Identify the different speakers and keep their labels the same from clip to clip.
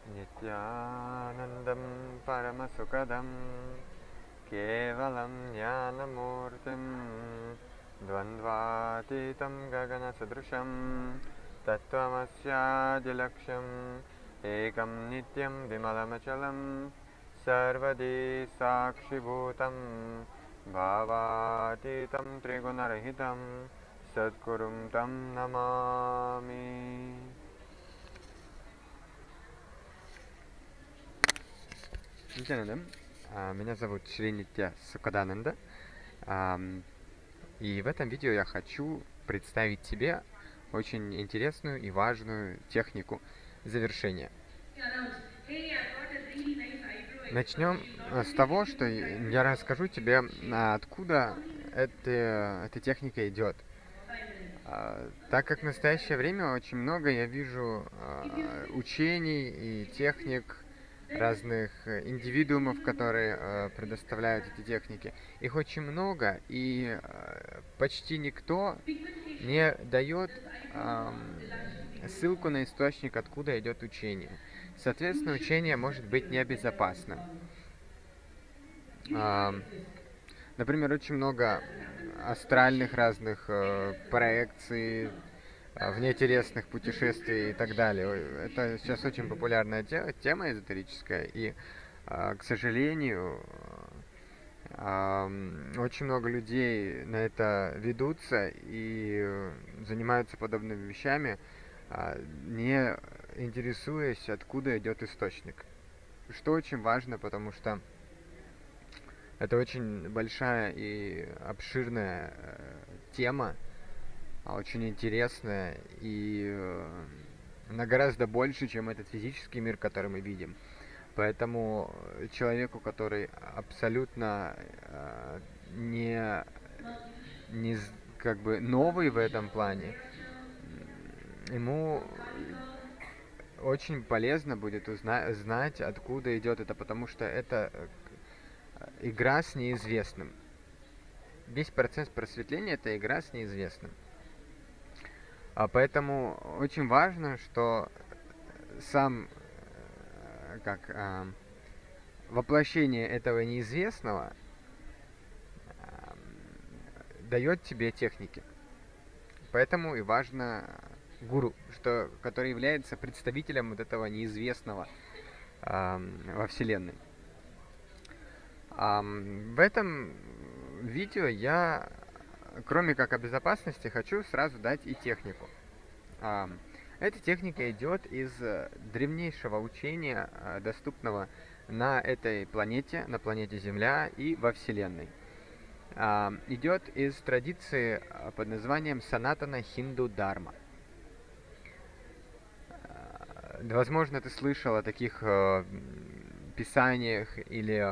Speaker 1: Nityanandam Paramasukadam Kevalam Jnanamurtim Dvandvatitam Gaganasadrusham Tattvamasyadilaksham Ekam Nityam Vimalamachalam Sarvadi Sakshibhutam Bhavatitam Trigunarahitam Sadgurum Tam Namami. Нитянанда. Меня зовут Шри Нитья Сукадананда. И в этом видео я хочу представить тебе очень интересную и важную технику завершения. Начнем с того, что я расскажу тебе, откуда эта техника идет. Так как в настоящее время очень много я вижу учений и техник разных индивидуумов, которые предоставляют эти техники. Их очень много, и почти никто не дает ссылку на источник, откуда идет учение. Соответственно, учение может быть небезопасным. Например, очень много астральных разных проекций, внетелесных путешествий и так далее. Это сейчас очень популярная тема эзотерическая, и, к сожалению, очень много людей на это ведутся и занимаются подобными вещами, не интересуясь, откуда идет источник. Что очень важно, потому что это очень большая и обширная тема, очень интересная, и она гораздо больше, чем этот физический мир, который мы видим. Поэтому человеку, который абсолютно не как бы новый в этом плане, ему очень полезно будет знать, откуда идет это, потому что это игра с неизвестным. Весь процесс просветления — это игра с неизвестным. Поэтому очень важно, что сам воплощение этого неизвестного дает тебе техники. Поэтому и важно гуру, который является представителем вот этого неизвестного во Вселенной. В этом видео я, кроме как о безопасности, хочу сразу дать и технику. Эта техника идет из древнейшего учения, доступного на этой планете, на планете Земля и во Вселенной. Идет из традиции под названием Санатана Хинду Дарма. Возможно, ты слышал о таких писаниях или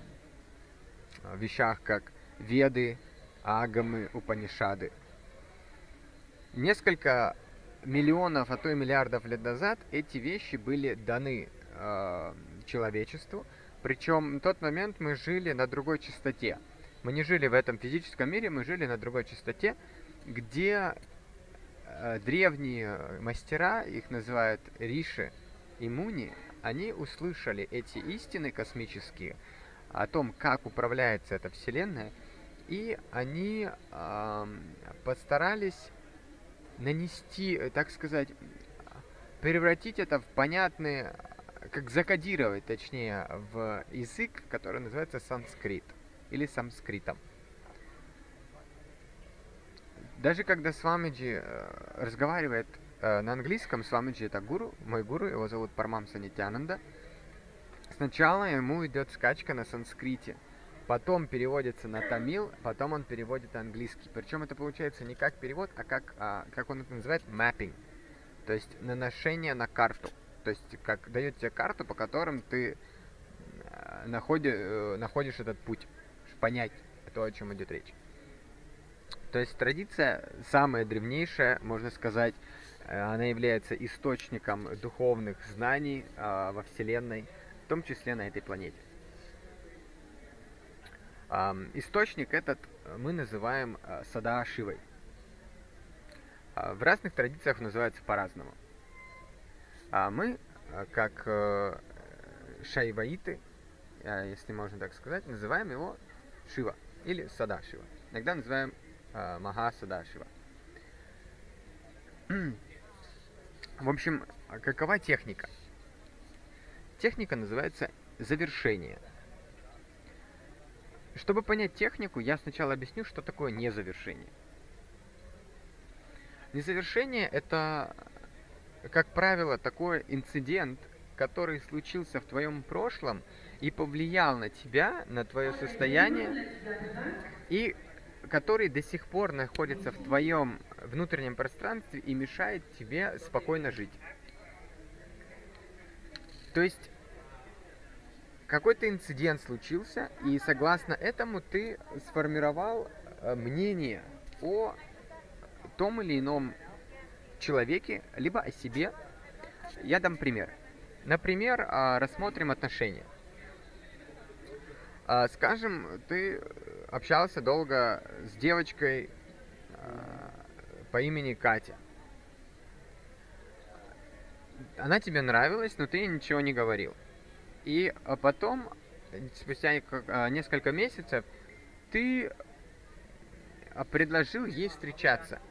Speaker 1: вещах, как Веды, Агамы, Упанишады. Несколько миллионов, а то и миллиардов лет назад эти вещи были даны человечеству. Причем в тот момент мы жили на другой частоте. Мы не жили в этом физическом мире, мы жили на другой частоте, где древние мастера, их называют Риши и Муни, они услышали эти истины космические о том, как управляется эта Вселенная, и они постарались нанести, так сказать, превратить это в понятные, как закодировать, точнее, в язык, который называется санскрит или самскритом. Даже когда Свамиджи разговаривает на английском, Свамиджи — это гуру, мой гуру, его зовут Парамамса Нитьянанда, сначала ему идет скачка на санскрите, потом переводится на тамил, потом он переводит английский. Причем это получается не как перевод, а как он это называет, mapping, то есть наношение на карту. То есть как дает тебе карту, по которым ты находишь этот путь, чтобы понять то, о чем идет речь. То есть традиция самая древнейшая, можно сказать, она является источником духовных знаний во Вселенной, в том числе на этой планете. Источник этот мы называем Садашивой. В разных традициях называется по-разному. Мы как шайваиты, если можно так сказать, называем его Шива или Садашива. Иногда называем Маха Садашива. В общем, какова техника? Техника называется завершение. Чтобы понять технику, я сначала объясню, что такое незавершение. Незавершение — это, как правило, такой инцидент, который случился в твоем прошлом и повлиял на тебя, на твое состояние, и который до сих пор находится в твоем внутреннем пространстве и мешает тебе спокойно жить. То есть какой-то инцидент случился, и согласно этому ты сформировал мнение о том или ином человеке, либо о себе. Я дам пример. Например, рассмотрим отношения. Скажем, ты общался долго с девочкой по имени Катя. Она тебе нравилась, но ты ничего не говорил. И потом, спустя несколько месяцев, ты предложил ей встречаться.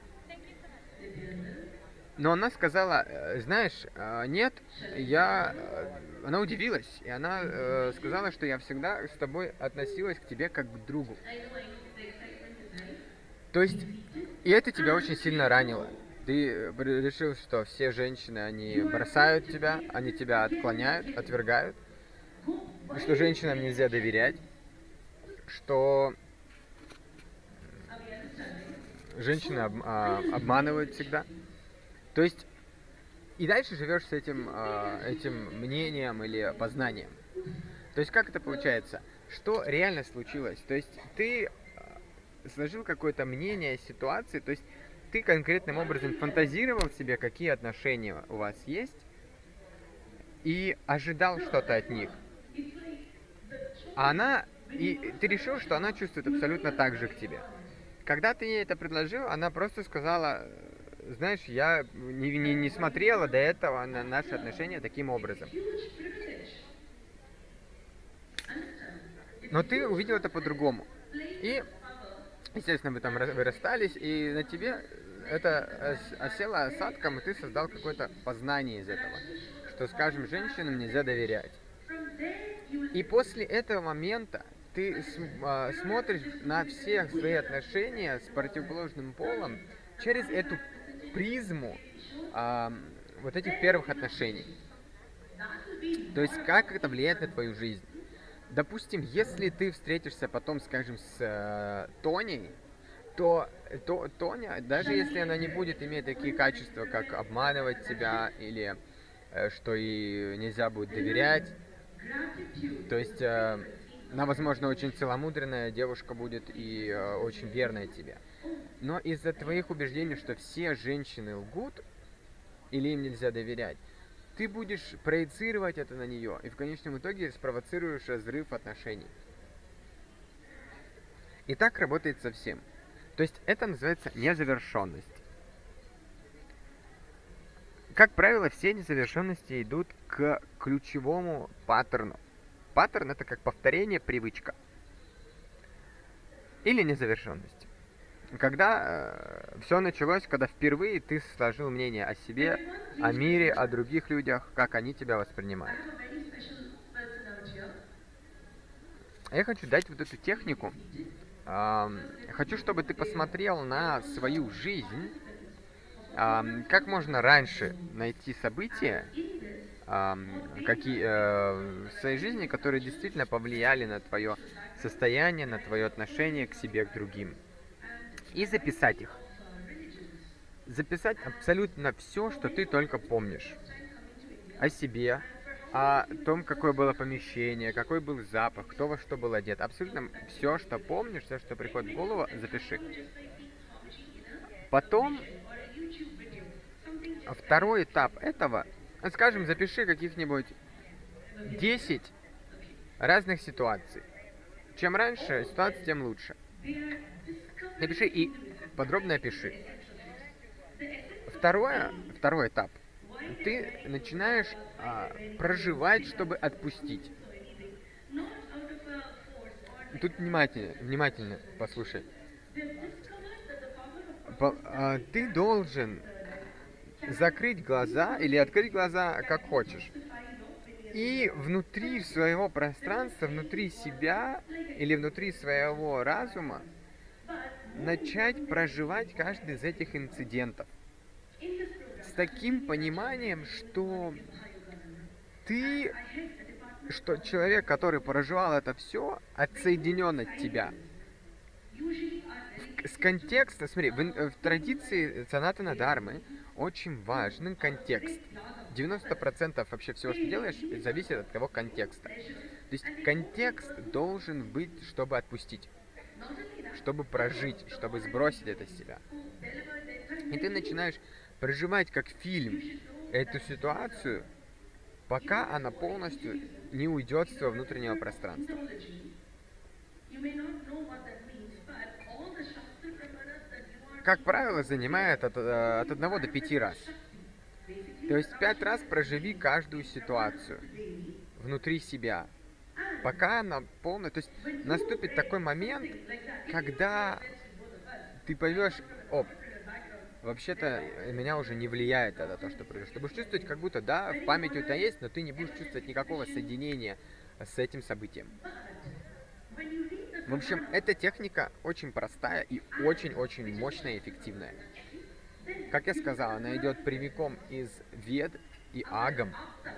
Speaker 1: Но она сказала, знаешь, нет, она удивилась, и она сказала, что я всегда с тобой относилась к тебе как к другу. То есть, и это тебя очень сильно ранило. Ты решил, что все женщины, они бросают тебя, они тебя отклоняют, отвергают, что женщинам нельзя доверять, что женщины обманывают всегда. То есть, и дальше живешь с этим мнением или познанием. То есть, как это получается? Что реально случилось? То есть, ты сложил какое-то мнение о ситуации, то есть, ты конкретным образом фантазировал себе, какие отношения у вас есть, и ожидал что-то от них. И ты решил, что она чувствует абсолютно так же к тебе. Когда ты ей это предложил, она просто сказала, знаешь, я не смотрела до этого на наши отношения таким образом. Но ты увидел это по-другому. И, естественно, вы расстались, и на тебе это осело осадком, и ты создал какое-то познание из этого. Что, скажем, женщинам нельзя доверять. И после этого момента ты смотришь на все свои отношения с противоположным полом через эту призму вот этих первых отношений. То есть, как это влияет на твою жизнь. Допустим, если ты встретишься потом, скажем, с Тоней, то Тоня, даже если она не будет иметь такие качества, как обманывать тебя, или что ей нельзя будет доверять, то есть она, возможно, очень целомудренная девушка будет и очень верная тебе. Но из-за твоих убеждений, что все женщины лгут, или им нельзя доверять, ты будешь проецировать это на нее, и в конечном итоге спровоцируешь разрыв отношений. И так работает со всем. То есть это называется незавершенность. Как правило, все незавершенности идут к ключевому паттерну. Паттерн — это как повторение, привычка. Или незавершенность. Когда все началось, когда впервые ты сложил мнение о себе, о мире, о других людях, как они тебя воспринимают. Я хочу дать вот эту технику. Хочу, чтобы ты посмотрел на свою жизнь, как можно раньше найти события в своей жизни, которые действительно повлияли на твое состояние, на твое отношение к себе, к другим. И записать их. Записать абсолютно все, что ты только помнишь. О себе, о том, какое было помещение, какой был запах, кто во что был одет. Абсолютно все, что помнишь, все, что приходит в голову, запиши. Потом, второй этап этого, скажем, запиши каких-нибудь 10 разных ситуаций. Чем раньше ситуация, тем лучше. Напиши и подробно опиши. Второй этап. Ты начинаешь проживать, чтобы отпустить. Тут внимательно послушай. Ты должен закрыть глаза или открыть глаза, как хочешь. И внутри своего пространства, внутри себя или внутри своего разума начать проживать каждый из этих инцидентов. С таким пониманием, что человек, который проживал это все, отсоединен от тебя. С контекста, смотри, в традиции санатана дхармы очень важен контекст. 90% вообще всего, что делаешь, зависит от того контекста. То есть контекст должен быть, чтобы отпустить, чтобы прожить, чтобы сбросить это с себя. И ты начинаешь проживать как фильм эту ситуацию, пока она полностью не уйдет с твоего внутреннего пространства. Как правило, занимает от 1 до 5 раз. То есть 5 раз проживи каждую ситуацию внутри себя, пока она полная. То есть наступит такой момент, когда ты поймешь, вообще-то меня уже не влияет это то, что произошло. Ты будешь чувствовать, как будто, да, в памяти у тебя есть, но ты не будешь чувствовать никакого соединения с этим событием. В общем, эта техника очень простая и очень-очень мощная и эффективная. Как я сказал, она идет прямиком из Вед и Агам,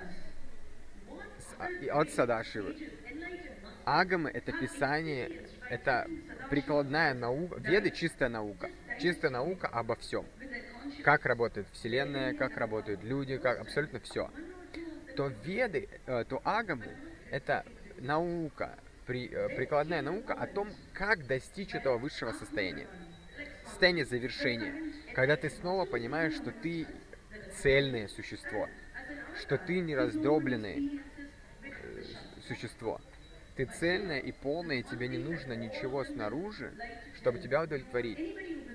Speaker 1: от Садашивы. Агамы — это писание, это прикладная наука. Веды — чистая наука обо всем. Как работает Вселенная, как работают люди, как абсолютно все. То Веды, то Агамы — это наука, прикладная наука о том, как достичь этого высшего состояния. Состояние завершения. Когда ты снова понимаешь, что ты цельное существо, что ты не раздробленное существо. Ты цельное и полное, и тебе не нужно ничего снаружи, чтобы тебя удовлетворить.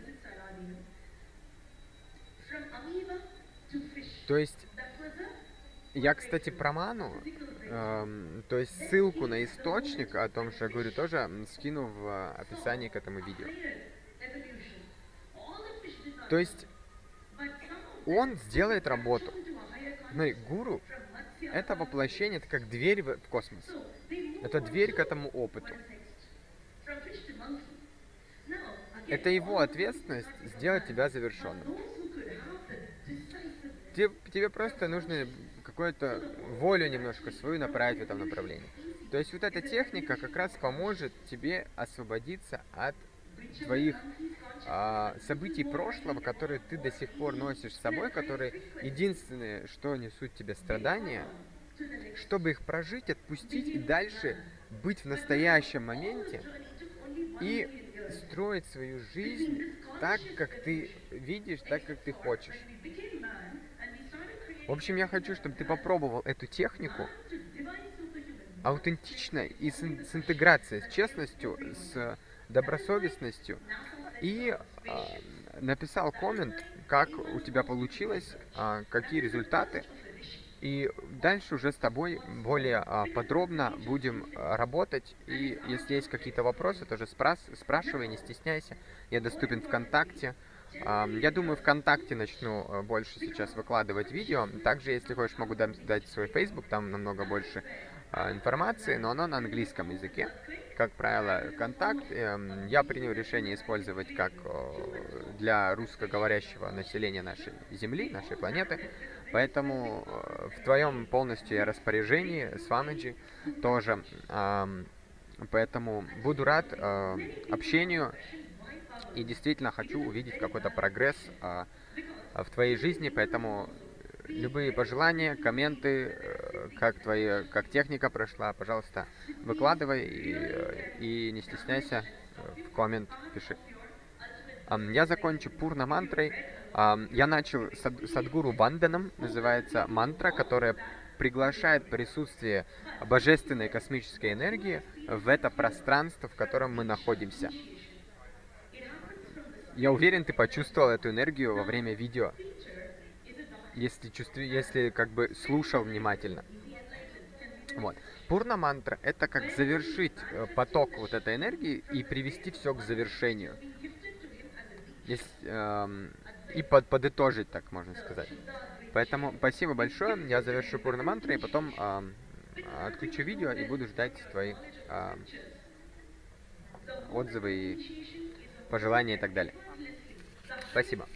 Speaker 1: То есть, я, кстати, про ману, то есть ссылку на источник о том, что я говорю, тоже скину в описании к этому видео. То есть, он сделает работу. Смотри, гуру — это воплощение, это как дверь в космос. Это дверь к этому опыту. Это его ответственность сделать тебя завершенным. Тебе просто нужно какую-то волю немножко свою направить в этом направлении. То есть вот эта техника как раз поможет тебе освободиться от твоих событий прошлого, которые ты до сих пор носишь с собой, которые единственное, что несут тебе страдания, чтобы их прожить, отпустить и дальше быть в настоящем моменте и строить свою жизнь так, как ты видишь, так, как ты хочешь. В общем, я хочу, чтобы ты попробовал эту технику аутентично и с интеграцией, с честностью, с добросовестностью. И написал коммент, как у тебя получилось, какие результаты. И дальше уже с тобой более подробно будем работать. И если есть какие-то вопросы, тоже спрашивай, не стесняйся. Я доступен ВКонтакте. Я думаю, ВКонтакте начну больше сейчас выкладывать видео. Также, если хочешь, могу дать свой Facebook, там намного больше информации, но оно на английском языке. Как правило, контакт я принял решение использовать как для русскоговорящего населения нашей Земли, нашей планеты. Поэтому в твоем полностью распоряжении, Swamiji, тоже. Поэтому буду рад общению и действительно хочу увидеть какой-то прогресс в твоей жизни. Поэтому любые пожелания, комменты, как техника прошла, пожалуйста, выкладывай и не стесняйся, в коммент пиши. Я закончу пурна мантрой. Я начал Садгуру Ванданом, называется мантра, которая приглашает присутствие божественной космической энергии в это пространство, в котором мы находимся. Я уверен, ты почувствовал эту энергию во время видео. если как бы слушал внимательно. Вот. Пурна мантра — это как завершить поток вот этой энергии и привести все к завершению. И подытожить, так можно сказать. Поэтому спасибо большое. Я завершу пурна мантру и потом отключу видео и буду ждать твои отзывы и пожелания и так далее. Спасибо.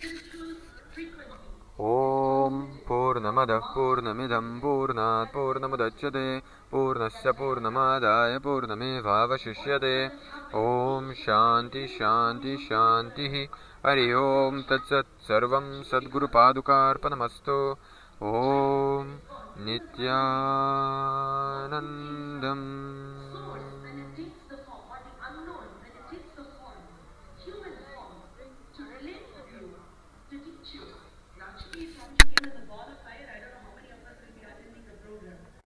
Speaker 1: Ом Пурнамадах Пурнамидам Пурнат Пурнамудачяте Пурнасya Пурнамадая Пурнамевавашишьяте. Ом Шанти Шанти Шанти. Хари Ом Татсат Сарвам Садгуру Падукарпанамасту. Ом Нитянандам